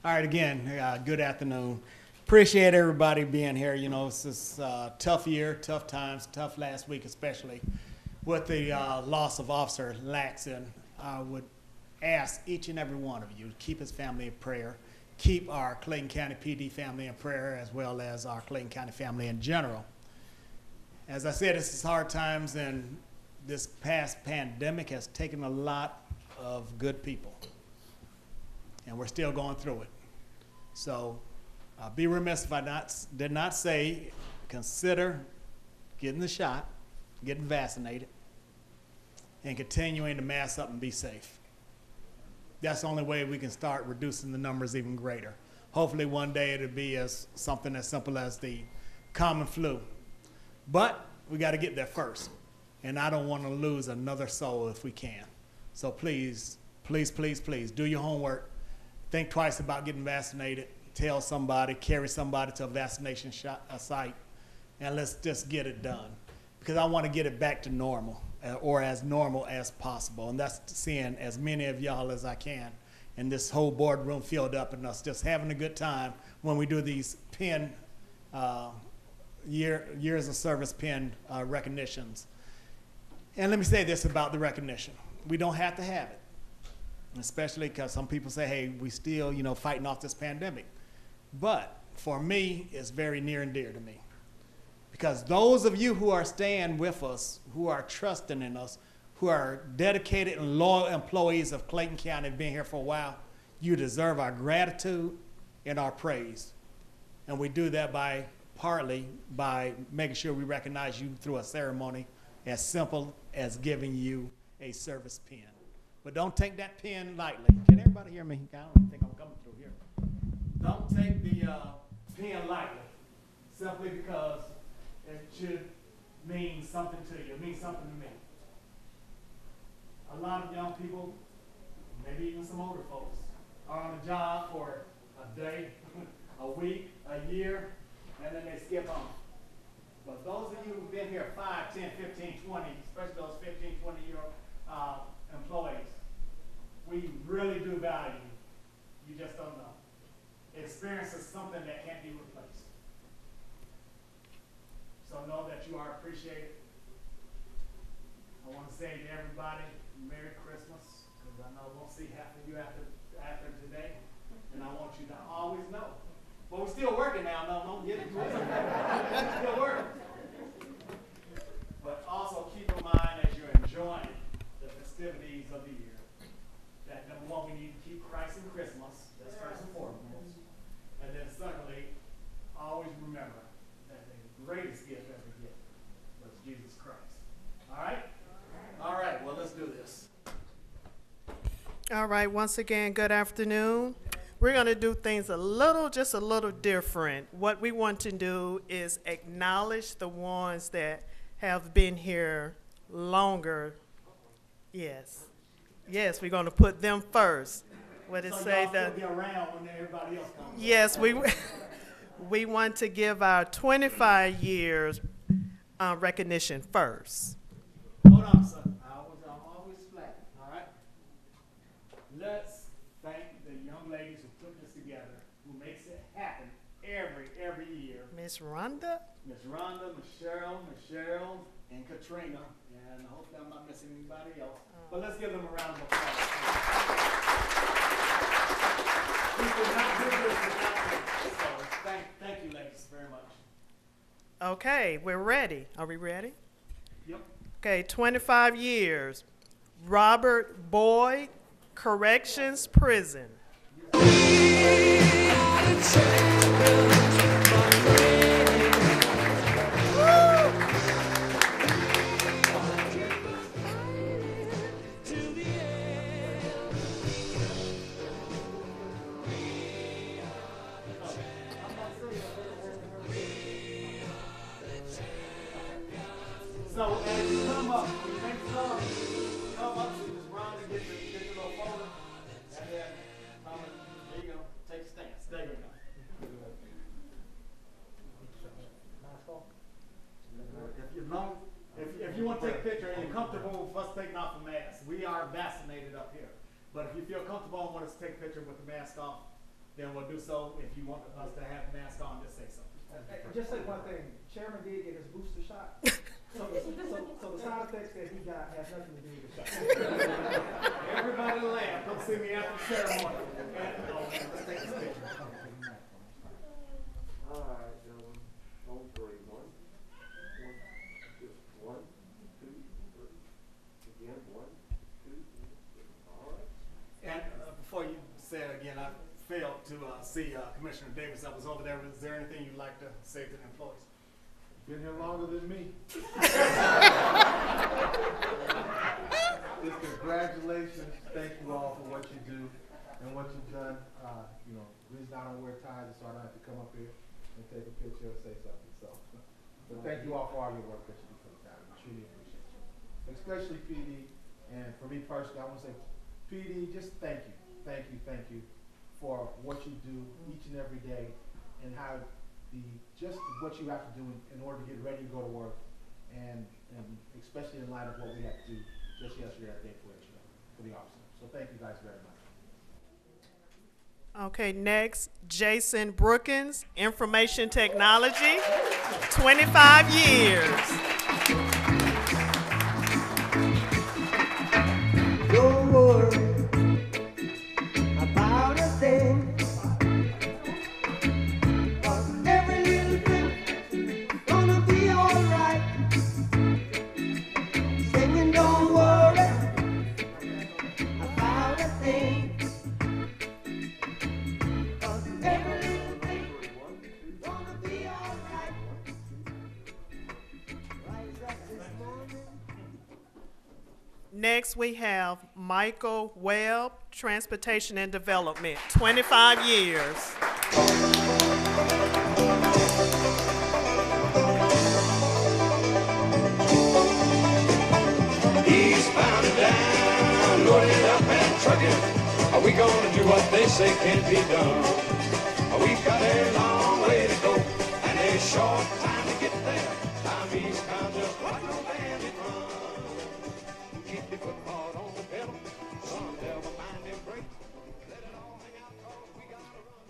All right, again, good afternoon. Appreciate everybody being here. You know, it's this tough year, tough times, tough last week especially with the loss of Officer Laxton. I would ask each and every one of you to keep his family in prayer, keep our Clayton County PD family in prayer, as well as our Clayton County family in general. As I said, this is hard times, and this past pandemic has taken a lot of good people, and we're still going through it. So I'd be remiss if I did not say, consider getting the shot, getting vaccinated, and continuing to mask up and be safe. That's the only way we can start reducing the numbers even greater. Hopefully one day it'll be something as simple as the common flu. But we got to get there first. And I don't want to lose another soul if we can. So please, please, please, please do your homework. Think twice about getting vaccinated. Tell somebody, carry somebody to a vaccination site, and let's just get it done. Because I want to get it back to normal, or as normal as possible. And that's seeing as many of y'all as I can, and this whole boardroom filled up, and us just having a good time when we do these years of service pin recognitions. And let me say this about the recognition. We don't have to have it. Especially because some people say, hey, we still, fighting off this pandemic. But for me, it's very near and dear to me. Because those of you who are staying with us, who are trusting in us, who are dedicated and loyal employees of Clayton County, being here for a while, you deserve our gratitude and our praise. And we do that partly by making sure we recognize you through a ceremony as simple as giving you a service pin. But don't take that pen lightly. Can everybody hear me? I don't think I'm coming through here. Don't take the pen lightly, simply because it should mean something to you. It means something to me. A lot of young people, maybe even some older folks, are on a job for a day, a week, a year, and then they skip on. But those of you who've been here 5, 10, 15, 20, especially those 15, 20-year-old employees, we really do value you. You just don't know. Experience is something that can't be replaced. So know that you are appreciated. I want to say to everybody, Merry Christmas, because I know we'll see half of you after today, and I want you to always know. But we're still working now. No, don't get it twisted. We're still working. But also keep in mind as you're enjoying the festivities of the year, that number one, we need to keep Christ in Christmas. That's first and foremost. And then secondly, always remember that the greatest gift ever given was Jesus Christ. All right? All right, well, let's do this. All right, once again, good afternoon. We're going to do things just a little different. What we want to do is acknowledge the ones that have been here longer. Yes. Yes, we're going to put them first. What it So say y'all that? still be around when everybody else comes. Yes, we want to give our 25 years recognition first. Hold on, son. I'm always flat. All right? Let's thank the young ladies who put this together, who makes it happen every year. Miss Rhonda? Miss Rhonda, Michelle, and Katrina. And hopefully I'm not missing anybody else. But let's give them a round of applause. We could not do this without them. So thank you, ladies, very much. Okay, we're ready. Are we ready? Yep. Okay, 25 years. Robert Boyd, Corrections Prison. So as you come up, when you make some, come up to this round and get your little folder, and then there you go, take a stance. There you go. If you want to take a picture and you're comfortable with us taking off the mask, we are vaccinated up here. But if you feel comfortable and want us to take a picture with the mask off, then we'll do so. If you want us to have masks on, just say so. Just say one thing. Chairman did get his booster shot. So the side effects that he got has nothing to do with the shot. Everybody laugh. Come see me after the ceremony. Let's take this picture. All right, gentlemen. On three. One, just 1, 2, 3. Again, 1, 2, 3. All right. And before you say it again, I failed to see Commissioner Davis. I was over there. Is there anything you'd like to say to the employees? Been here longer than me. Just congratulations. Thank you all for what you do and what you've done. You know, the reason I don't wear ties is so I don't have to come up here and take a picture or say something. So, but thank you all for all your work that you do for the town. We truly appreciate you. Especially PD. And for me personally, I want to say, PD, just thank you. Thank you for what you do each and every day and how just what you have to do in order to get ready to go to work, and especially in light of what we had to do just yesterday at Day for the officer. So thank you guys very much. Okay, next, Jason Brookins, Information Technology, 25 years. Don't worry about a thing. Next, we have Michael Webb, Transportation and Development, 25 years. Eastbound and down, loaded up and trucking. Are we gonna do what they say can't be done? We've got a long way to go and a short time to get there. Time eastbound just like no bandit run. Keep your foot hard on the pedal, some never mind them brake. Let it all hang out 'cause we gotta run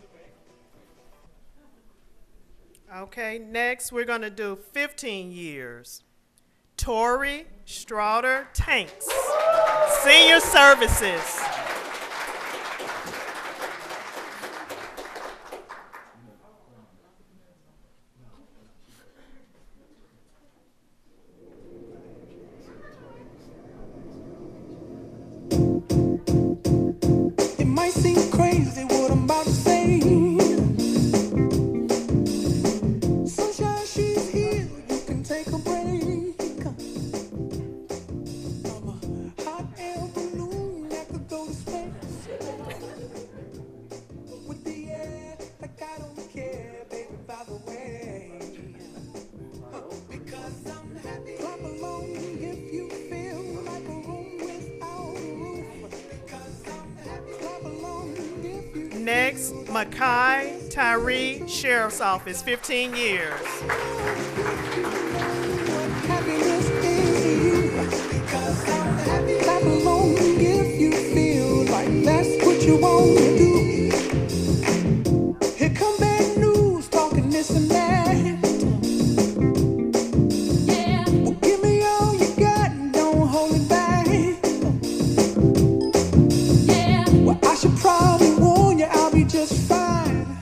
the bank. Okay, next we're gonna do 15 years. Tori Strouder Tanks, Senior Services. It might seem crazy what I'm about to say. Sunshine, she's here, you can take a break. I'm a hot air balloon that could go to space. With the air, like I don't care, baby, by the way. Because I'm happy. Clap along if you feel like a room without a roof. Because I'm happy. Clap along if you Next, Mackay Tyree, Sheriff's Office, 15 years. happiness is you. Because I'm happy. Clap along if you feel like that's what you want to do. Here come bad news, talking this and that. Yeah. Well, give me all you got and don't hold it back. Yeah. Well, I should probably warn you, I'll be just fine.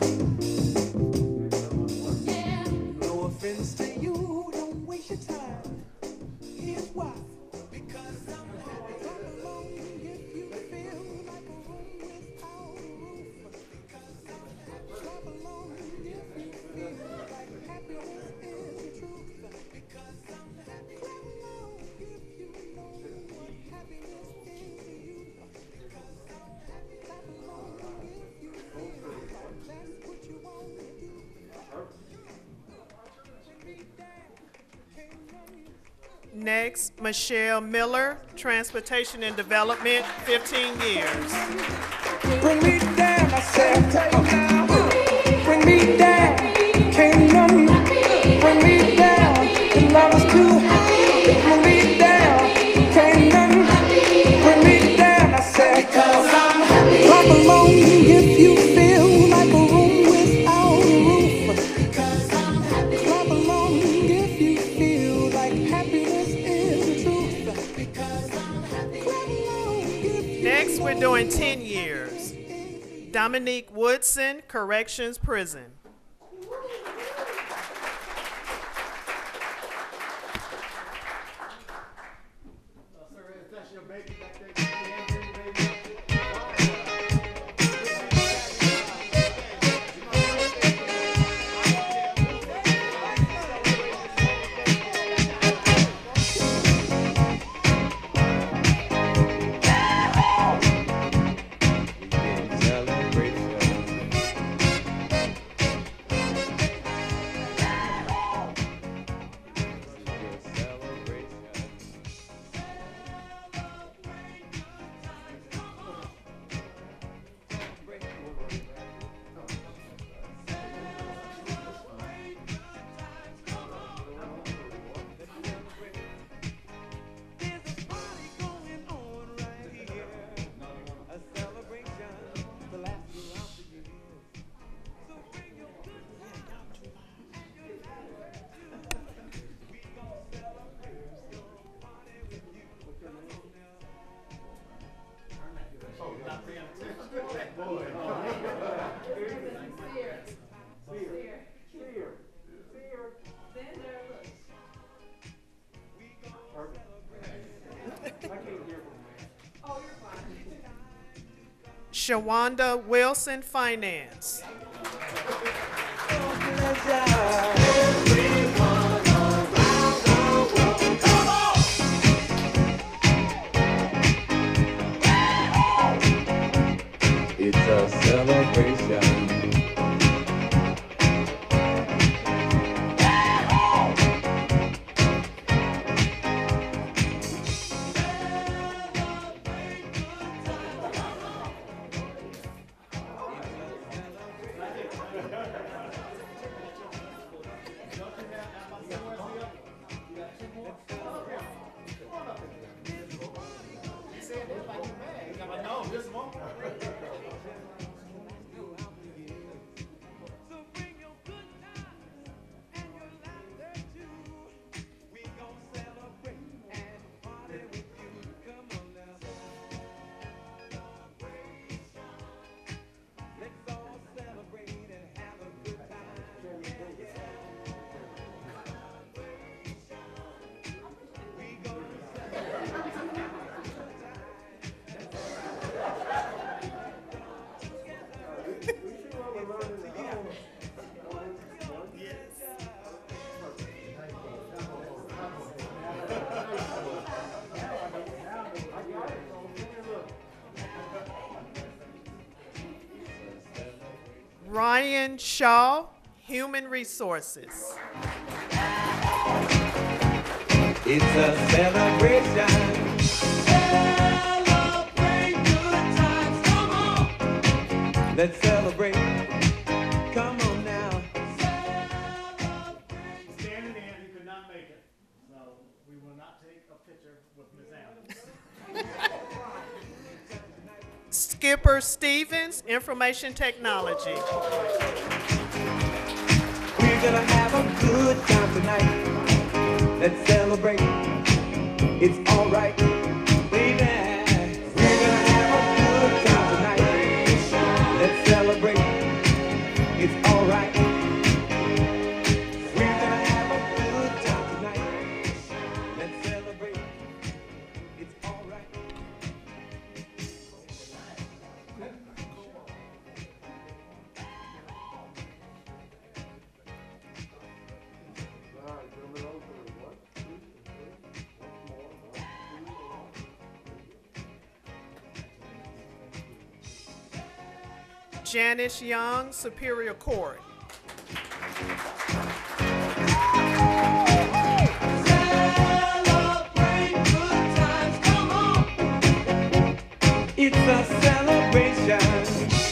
Yeah. No offense to you, don't waste your time. Here's why. Because I'm happy. Clap along if you feel like a room without a roof. Because I'm happy. Clap along if you feel like happiness is the truth. Because I'm happy. Clap along if you know what happiness is to you. Because I'm happy. Clap along if you feel like that's what you want to do. Next, Michelle Miller, Transportation and Development, 15 years. Bring me down, I said. Bring me down, can't none. Bring me down, the love is too high. Bring me down, can't none. Bring me down, I said. Because I'm happy. Clap along if you feel like Dominique Woodson, Corrections Prison. Sir, if that's your baby back there, you can bring the baby up. Shawanda Wilson, Finance. It's a celebration. Ryan Shaw, Human Resources. It's a celebration. Celebrate good times, come on. Let's celebrate. Come on now. Standing in, you could not make it. So we will not take a picture with Ms. Allen. Skipper Stevens, Information Technology. We're gonna have a good time tonight. Let's celebrate. It's alright, baby. We're gonna have a good time tonight. Let's celebrate. It's alright. We're gonna have a good time tonight. Let's celebrate. It's alright. Janice Young, Superior Court. Celebrate good times, come on. It's a celebration.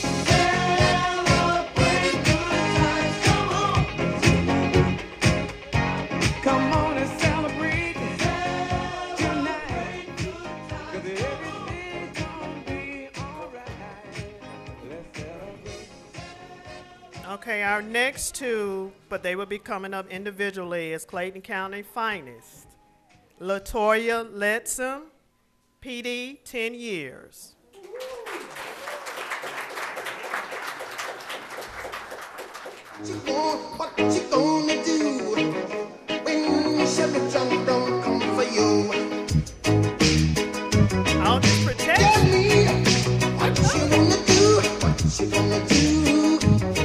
Celebrate good times, come on. Come on and celebrate tonight. 'Cause everything's gonna be alright. Let's celebrate. Okay, our next two, but they will be coming up individually, is Clayton County Finest. Latoya Letson, PD, 10 years. What you gonna do when Chevy John don't come for you? I'll just protect Tell you. me what you gonna do? What you gonna do?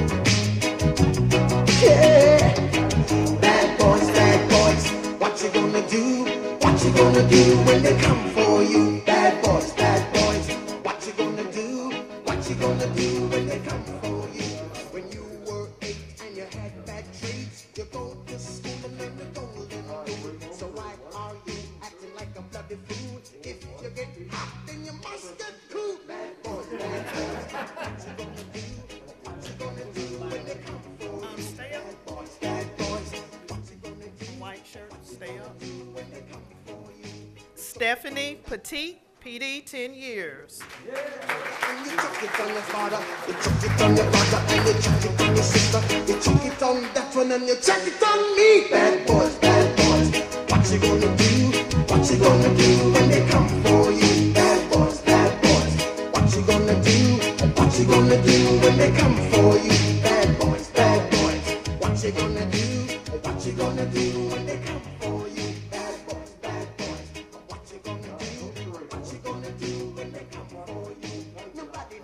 Yeah, bad boys, what you gonna do? What you gonna do when they come for you? Bad boys, what you gonna do? What you gonna do when they come for you? When you were 8 and you had bad traits, you go to school and learn the golden rule. So why are you acting like a bloody fool? If you get hot, then you must get cool. Bad boys, what you gonna do? What you gonna do when they come for you? Stay up. Bad boys, what you gonna do? White shirt, stay up. When they come for you? Stephanie Petit, PD, 10 years. And you chuck it on your father, you chuck it on your brother, and you chuck it on your sister, you chuck it on that one, and you chuck it on me. Bad boys, what you gonna do? What you gonna do when they come for you? Bad boys, what you gonna do? What you gonna do when they come for you? Bad boys, what you gonna do? What you gonna do when they come for you? Bad boys, what you gonna do? What you gonna do when they come for you? Nobody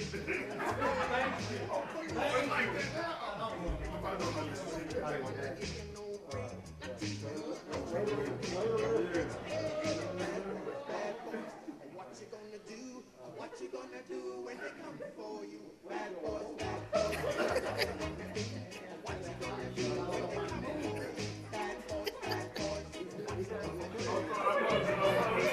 What you gonna do? What you gonna do when they come for you? Bad boys, what you gonna do when they come for you? Bad boys, what you gonna do?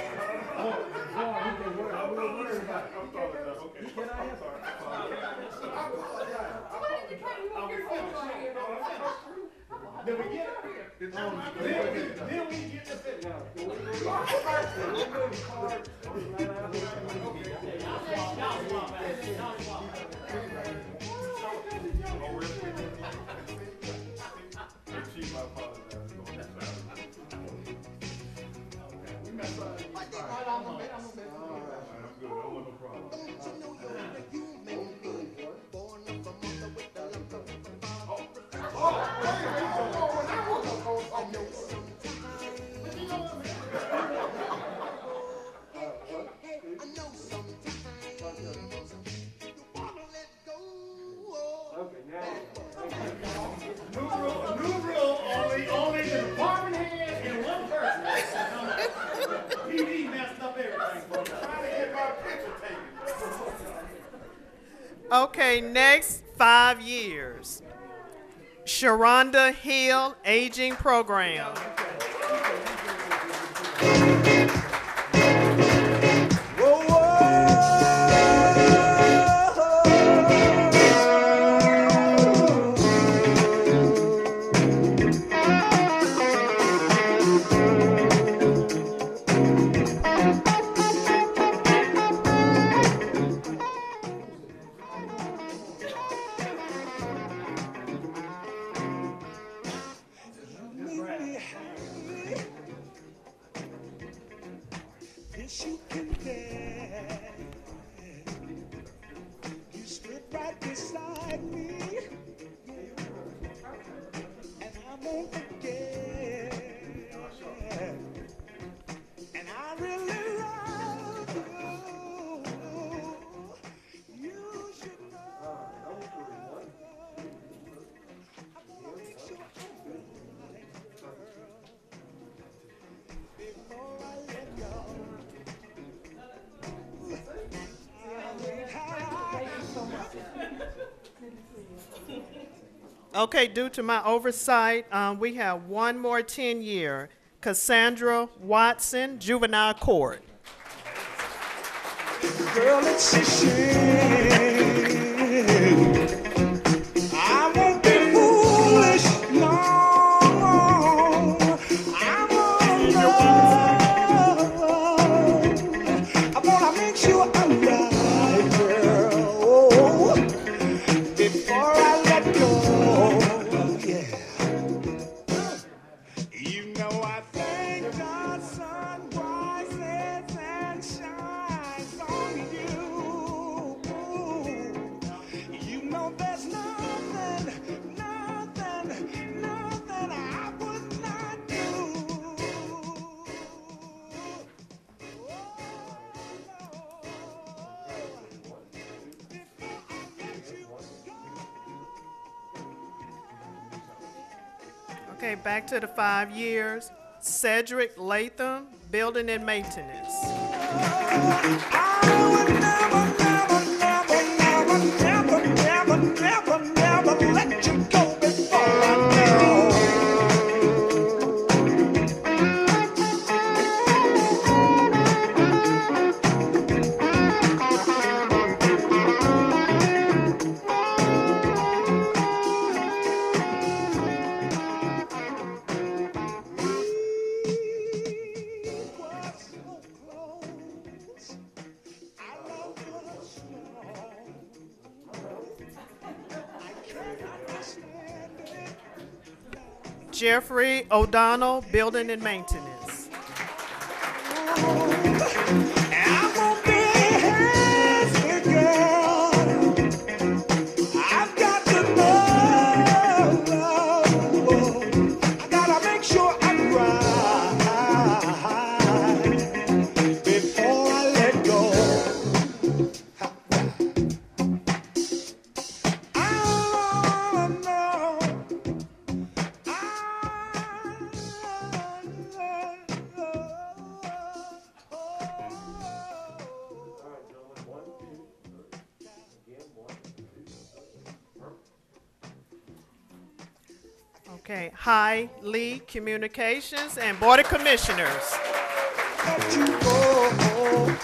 Then we get it. Then we get the fit. New rule, only the department head and one person. PD messed up everything. I'm trying to get my picture taken. Okay, next 5 years. Sharonda Hill, Aging Program. This you can get. You stood right beside me, and I won't forget. And I really love you. You should know. I wanna make sure I'm right, girl, before I let go. Okay, due to my oversight, we have one more 10-year. Cassandra Watson, Juvenile Court. Girl, it's a shame. I won't be foolish, no. I wanna make sure I'm right, girl. Oh, before I let go, yeah. You know I thank God sun rises and shines on you. You know there's nothing Okay, back to the 5 years. Cedric Latham, building and maintenance. Never let you go before I go. Jeffrey O'Donnell, building and maintenance. I'm gonna be a girl. I've got to know. I gotta make sure I'm right before I let go. I know. Okay, High Lee Communications and Board of Commissioners. Let you go.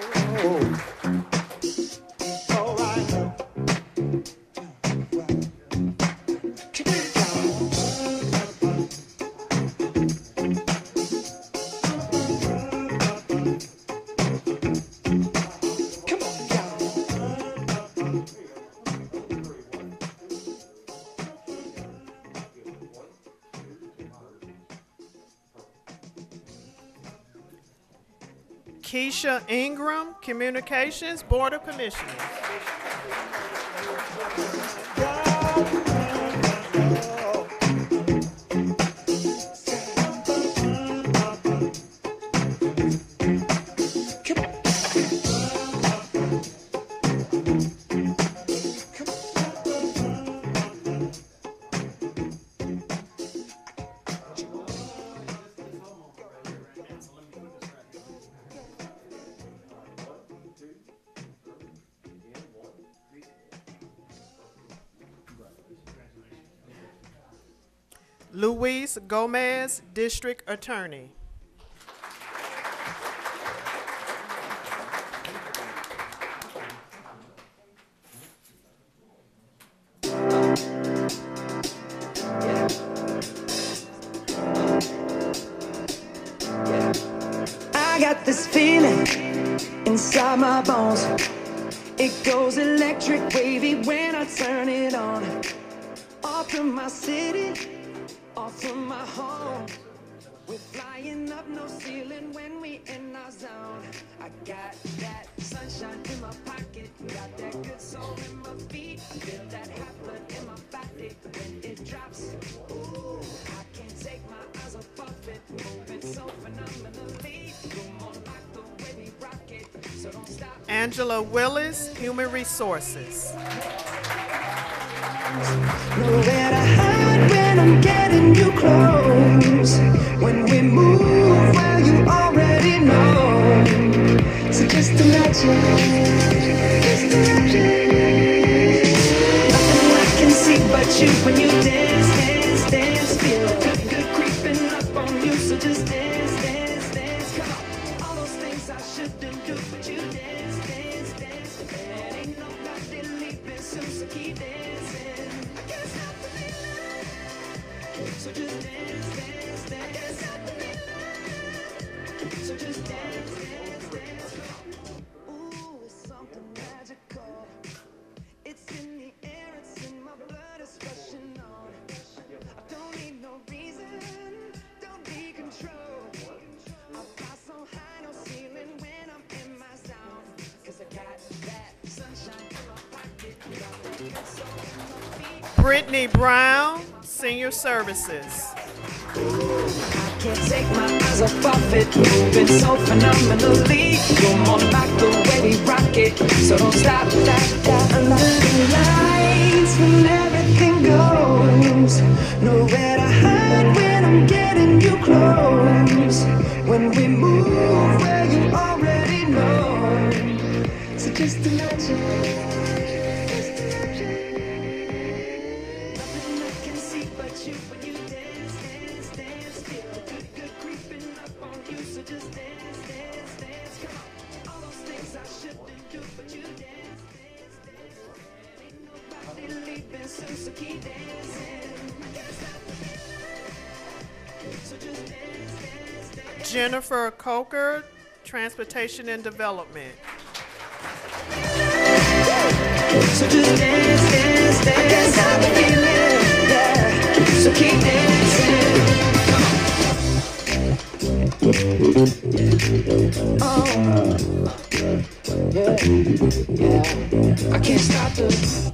All right. Keep it down. Come on, y'all. Keisha Ingram, Communications, Board of Commissioners. Luis Gomez, District Attorney. I got this feeling inside my bones. It goes electric wavy when I turn it on. Off from my city, off from my home. We're flying up no ceiling when we in our zone. I got that sunshine in my pocket, got that good soul in my feet. I feel that hot blood in my body when it drops. Ooh, I can't take my eyes off of it, moving so phenomenally. Come on, like the way we rock it, so don't stop. Angela Willis, Human Resources. Nowhere to hide when I'm getting you close. When we move, well, you already know. So just imagine, nothing I can see but you when you dance, dance, dance. Feel good creeping up on you, so just dance, dance, dance. Come on, all those things I shouldn't do, but you dance, dance, dance. And ain't nobody leaving soon, so keep dancing. I can't stop the feeling, so just dance, dance, dance. I can't stop the feeling, so just dance, dance, dance. Ooh, it's something magical. It's in the air, it's in my blood, it's rushing on. I don't need no reason, don't need control. I fly so high, no ceiling when I'm in my zone. 'Cause I got that sunshine in my pocket, got that good soul in my feet. Brittany Brown, Senior Services. I can't take my eyes off of it, moving so phenomenally. Come on, like the way we rock it, so don't stop, stop, stop. Under the lights when everything goes, nowhere to hide dancing, so keep dancing. So just dance, dance, dance. Jennifer Coker, Transportation and Development. So just dance, dance, dance. I can't stop the feeling, yeah. So keep dancing. Oh, yeah, yeah. I can't stop the.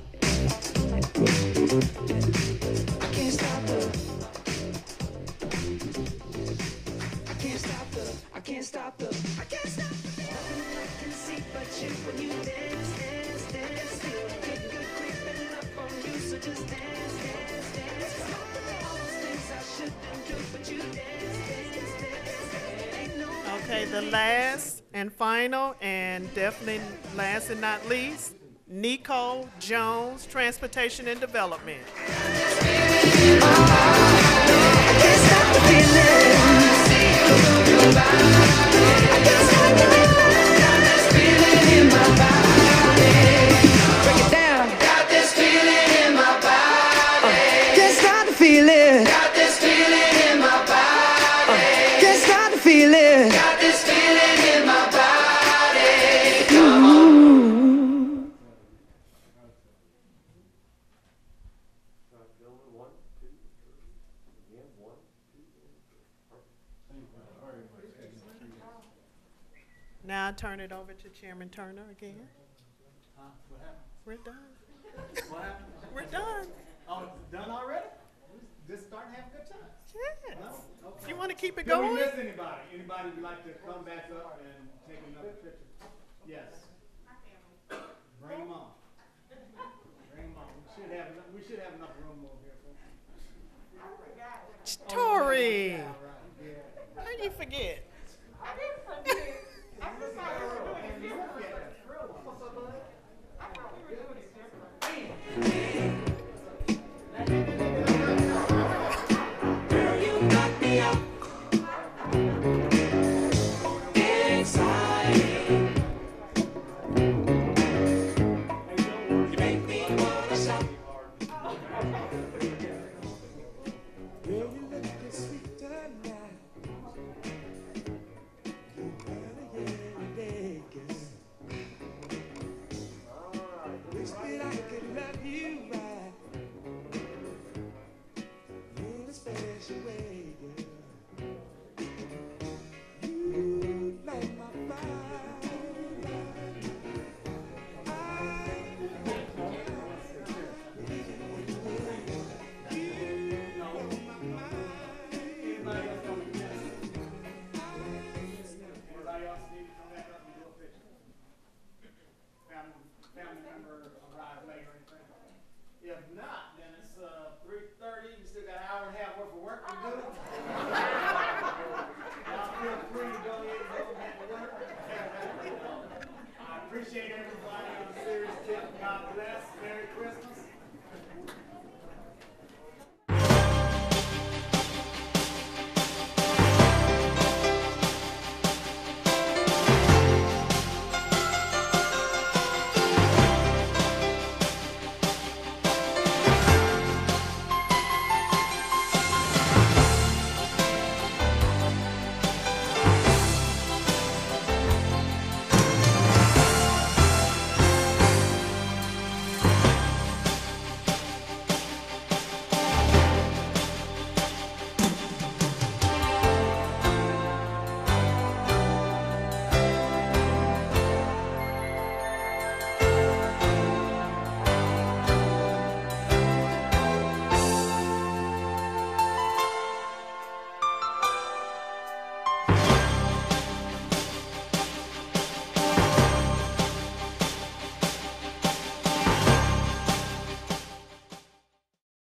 I can't stop the. I can't stop the. I can't stop the. I can't stop the. Nothing I can see but you when you dance, dance, dance. Feel good, good creeping up on you, so just dance, dance, dance. All those things I shouldn't do, but you dance, dance, dance. Ain't no. Okay, the last and final, and definitely last and not least, Nico Jones, Transportation and Development. Break it down. Got this feeling in my body. Can't stop the feeling. Got this feeling in my body. Can't stop the feeling. Got this feeling in my body. Come on. Now I turn it over to Chairman Turner again. What happened? We're done. What happened? We're done. Oh, it's done already? Just starting to have a good time. Yes. No? Okay. You want to keep it Did we going? miss anybody? Anybody would like to come back up and take another picture? Yes. Bring them on. Bring them on. We should have enough room over here for them. Tori, All right. Yeah. how you forget? Girl, you lookin' sweet tonight. You better, yeah, yeah, girl. Wish that I could love you right in a special way, girl. You light my fire. Anybody else need to come back up and do a picture? Family member arrived late or anything? If not, then it's 3:30. You still got an hour and a half worth of work to do.